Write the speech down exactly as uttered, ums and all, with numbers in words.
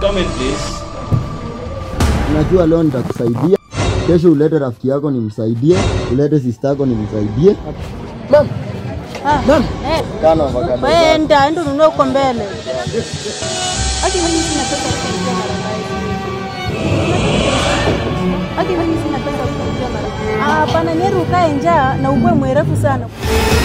Come in please. Najua leo nitakusaidia. Kesho ulete rafiki yako nimsaidie, ulete sister yako nimsaidie. Mam. Ah. Mam. Eh. Kana wakati. Wewe ndio ndio ununue uko mbele. Aki mimi sina pesa kusaidia mara ngapi. Aki mimi sina pesa kusaidia mara ngapi. Ah, pana nyeru kae njaa na ukwe mwerefu sana.